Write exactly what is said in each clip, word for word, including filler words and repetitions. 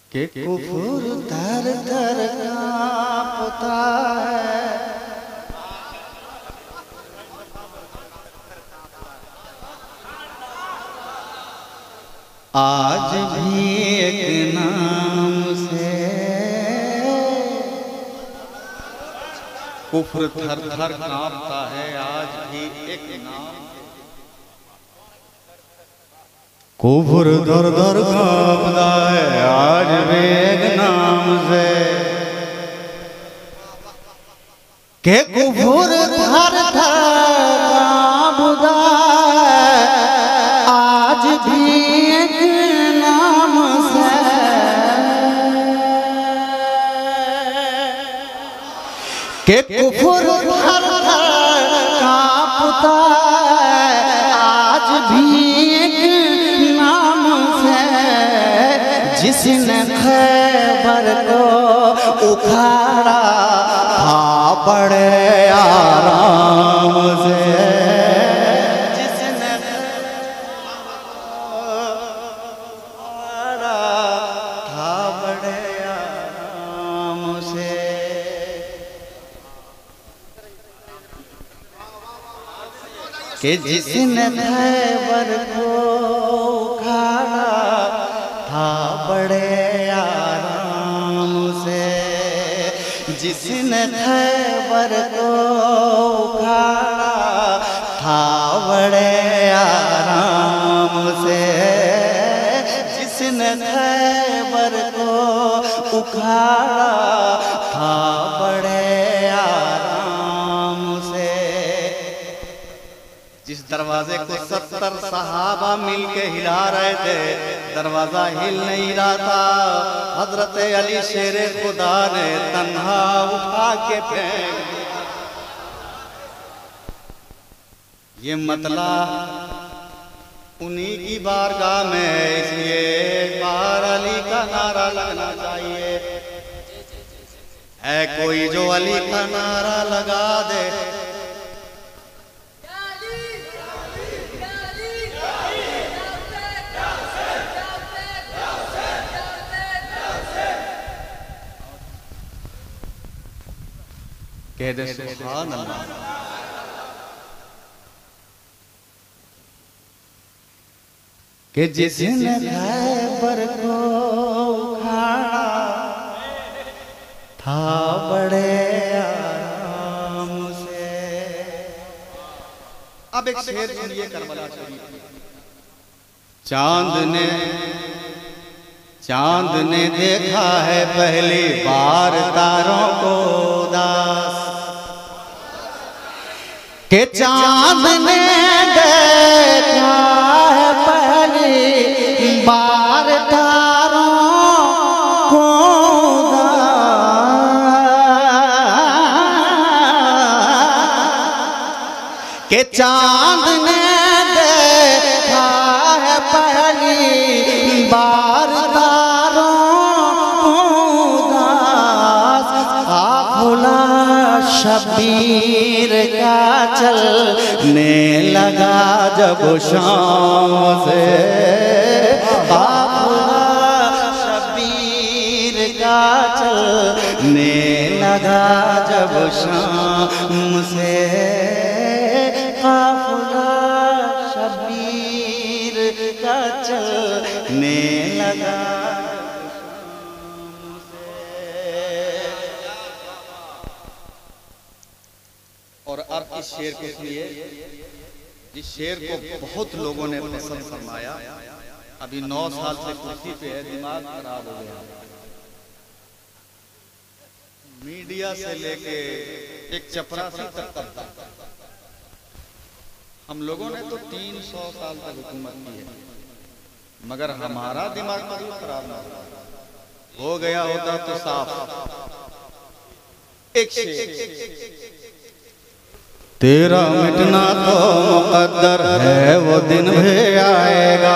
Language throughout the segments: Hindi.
के कुफुर थर थर कांपता है। आज भी एक नाम से कुफ्र थर थर कांपता है। आज भी एक नाम कुफ्र दर दर कांपता है। आज भी एक नाम से के कुफ्र थर थर कांपता है। आज भी एक नाम से के कुफ्र थर थर कांपता है। आज भी एक नाम से जिसने खैबर को उखाड़ा था बड़े आराम से। जिसने उखाड़ा था बड़े आराम से। कि जिसने खैबर को उखाड़ा था बड़े आराम से। जिसने खैबर को उखाड़ा था बड़े आराम से। जिसने खैबर को उखाड़ा था बड़े आराम से। जिस दरवाजे को सत्तर सहाबा मिलके हिला रहे थे, दरवाजा हिल नहीं रहा था। हजरत अली शेरे खुदा ने तन्हा उठा के फेंक दिया। ये मतला उन्हीं की बारगाह में है, इसलिए एक बार अली का नारा लगना चाहिए। है कोई जो अली का नारा लगा दे। कह दे सुभान अल्लाह। कि जिसने खैबर को उखाड़ा था बड़े आराम से। अब एक शेर सुनिए करबला शरीफ। चांद ने चांद ने देखा है पहली बार तारों को उदास। के चांद ने देखा है पहली बार तारों को उदास। के चांद ने देखा है पहली बार तारों को उदास। काफिला शबीर का चलने लगा जब शाम से। काफिला शबीर का चलने लगा जब शाम से। काफिला शबीर का चलने लगा। और अब इस शेर को सुनिए, जिस शेर को बहुत लोगों ने पसंद फरमाया। अभी नौ साल से कुर्सी पे है, दिमाग खराब हो गया। मीडिया से लेके एक चपरासी तक करता। हम लोगों ने तो तीन सौ साल तक हुकूमत की है, मगर हमारा दिमाग कभी खराब ना हो गया होता तो साफ। एक शेर। तेरा मिटना तो मुकद्दर है, वो दिन भी आएगा।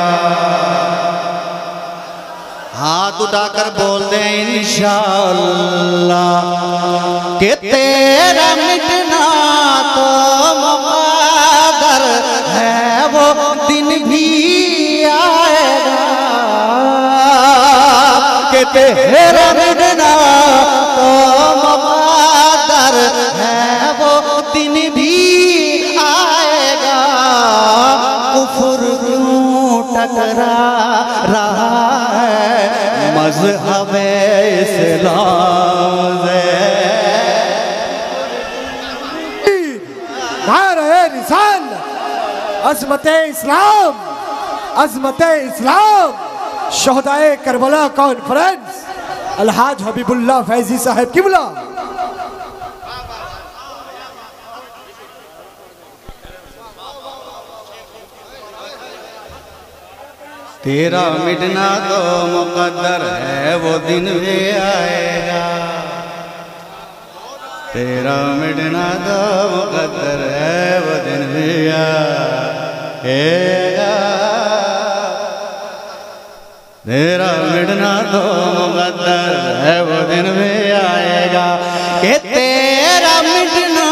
हाथ उठाकर बोल दे इंशाअल्लाह। कि तेरा मिटना तो मुकद्दर है, वो दिन भी आएगा। कि के तेरा मिटना तो मुक़द्दर है, वो दिन भी आएगा। कुफ्र क्यों टकरा रहा है मज़हब इस्लाम से। नारे रिसाल, अज़मत इस्लाम, अज़मत इस्लाम। शोहदाए करबला कॉन्फ्रेंस अलहाज हबीबुल्लाह फैजी साहब किबला। तेरा मिटना तो मुक़द्दर है, वो दिन भी आएगा। तेरा मिटना तो मुक़द्दर है, वो दिन भी आएगा। तेरा मिटना तो मुक़द्दर है, वो दिन भी आएगा। कि तेरा मिटना,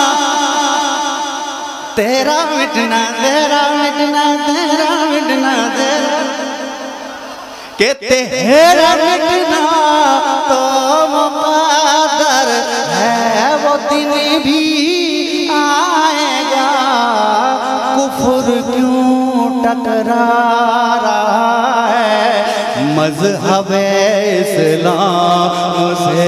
तेरा मिटना, तेरा मिटना, तेरा मिटना, तेरा कि तेरा मिटना तो मुक़द्दर है, वो दिन भी आएगा। कुफ्र क्यों टकरा रहा है मज़हब इस्लाम से।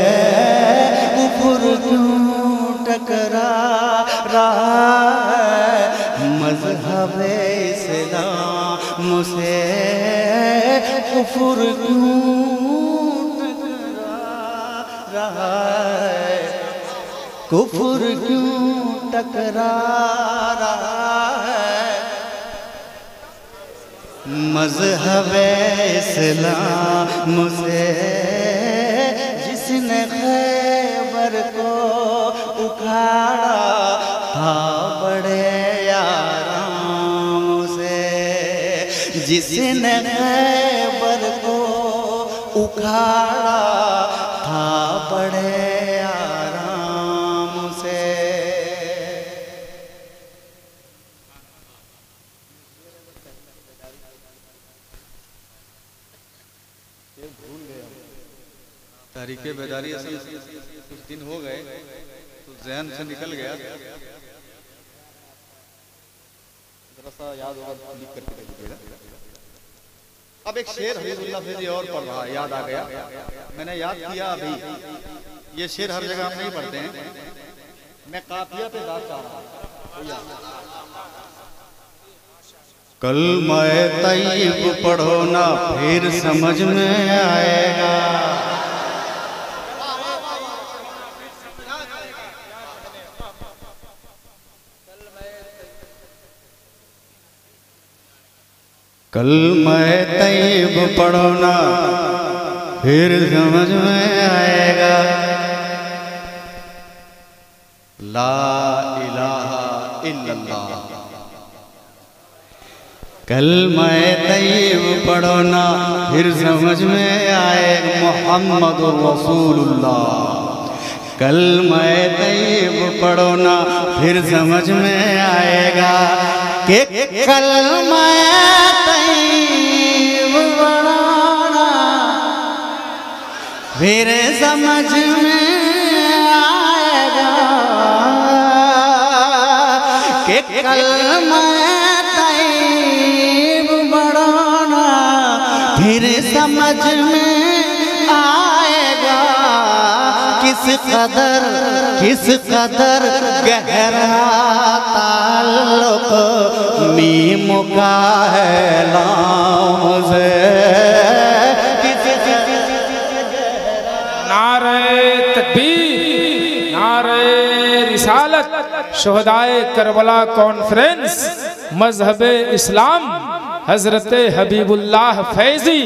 कुफ्र क्यों टकरा रहा है मज़हब इस्लाम से। कुफ्र क्यों टकरा रहा है, कुफ्र क्यों टकरा रहा है मज़हब इस्लाम से। जिसने खैबर को उखाड़ा था बड़े आराम से। जिसने खैबर को उखाड़ा था बड़े आराम से। तारीख़े बेदारी असल कुछ दिन हो गए तो ज़हन से निकल गया, जरा सा याद होगा लिख करके रखिएगा। अब एक शेर हबीबुल्लाह फैज़ी और पढ़ रहा, याद आ गया, मैंने याद किया अभी। ये शेर हर जगह हम नहीं पढ़ते हैं, मैं काफिया पे बात चाह रहा हूँ। कलमा-ए तैयब पढ़ो ना फिर समझ में आएगा। कलमा-ए तैयब पढ़ो ना फिर समझ में आएगा। ला इलाहा इल्लल्लाह। कलमा-ए तैयब पढ़ो ना फिर समझ में आएगा। मुहम्मदुर रसूलुल्लाह। कलमा-ए तैयब पढ़ो ना फिर समझ में आएगा कि कलमा-ए तैयब पढ़ना फिर समझ में आएगा कि कलमा-ए तैयब पढ़ना फिर समझ में आएगा। किस कदर किस कदर गहरा ताल्लुक मीम का है लाम से। नारे तकबीर, नारे रिसालत। शोहदाए करबला कॉन्फ्रेंस मजहब इस्लाम हजरत हबीबुल्लाह फैजी।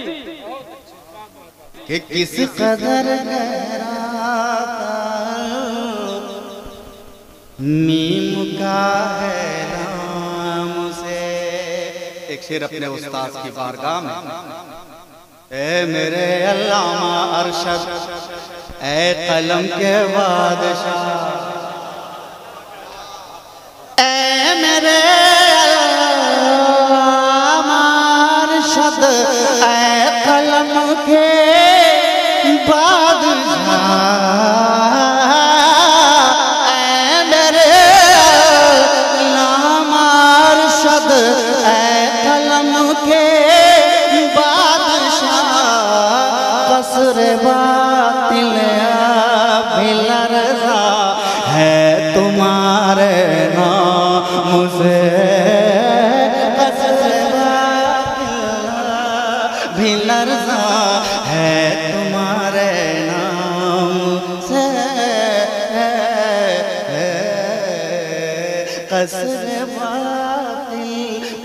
कि किस कदर मीम का है नाम से। एक शेर अपने उस्ताद की बारगाह में। ए मेरे अल्लामा अरशद, ए कलम के बादशाह, ए मेरे अल्लामा अरशद, ए कलम के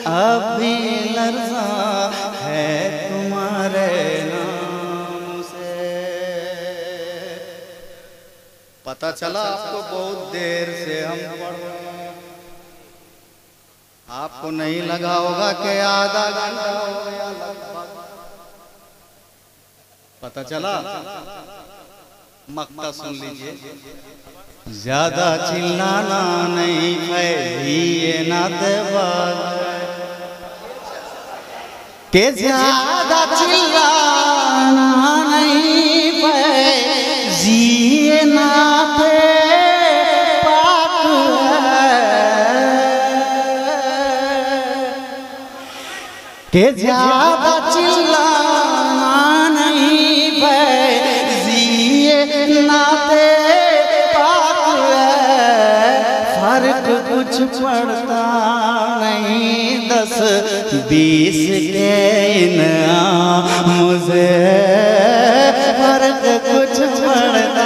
अब भी लर्जा है तुम्हारे नाम से। पता चला आपको बहुत देर से हम पढ़ रहे हैं, आपको नहीं लगा होगा कि आधा घंटा हो गया लगभग। पता चला? मक्ता सुन लीजिए। ज्यादा चिल्लाना नहीं फैलिए ना देवाल के, ज्यादा चिल्लाना नहीं फैलिए ना पाक के, ज्यादा चिल्लाना नहीं फैलिए ना कुछ पड़ता नहीं दस बीस के मुझे फर्क कुछ पड़ता।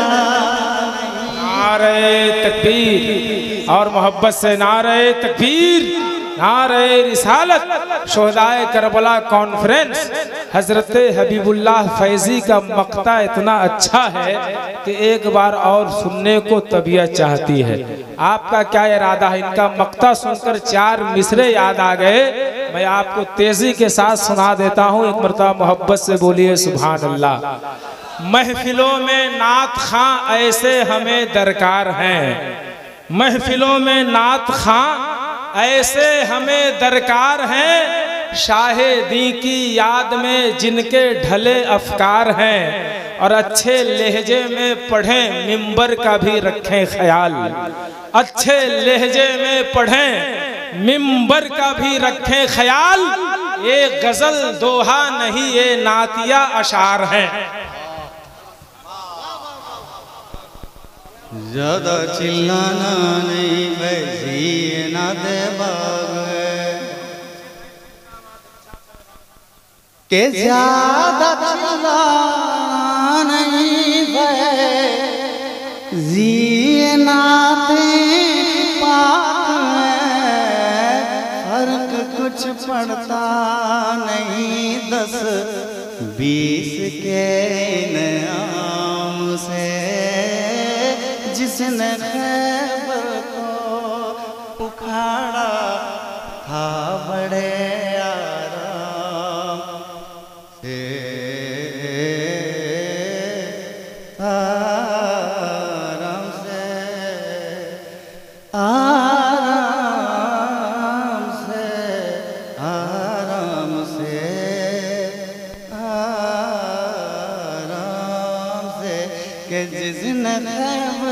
नारे तकबीर और मोहब्बत से नारे तकबीर, नारे रिसालत। शोहदाए करबला कॉन्फ्रेंस हजरत हबीबुल्लाह फैजी का मक्ता इतना अच्छा है कि एक बार और सुनने को तबीयत चाहती है। आपका क्या इरादा है? इनका मक्ता सुनकर चार मिसरे याद आ गए, मैं आपको तेजी के साथ सुना देता हूँ। एक मरतबा मोहब्बत से बोलिए सुभान अल्लाह। महफिलों में नात खां ऐसे हमें दरकार हैं, महफिलों में नात खां ऐसे हमें दरकार हैं, शाहे दी की याद में जिनके ढले अफकार हैं, और अच्छे लहजे में पढ़ें मिंबर का भी रखें ख्याल, अच्छे लहजे में पढ़ें मिंबर का भी रखें ख्याल। ये गजल दोहा नहीं, ये नातिया अशार हैं। ज्यादा चिल्लाना नहीं फैलिए ना देवाल के, ज्यादा चिल्लाना नहीं फैलिए ना फर्क कुछ पड़ता नहीं दस बीस के नाम से। जिसने खैबर को उखाड़ा था बड़े आराम से, आराम से, आराम से, आराम से, आराम से, कि जिसने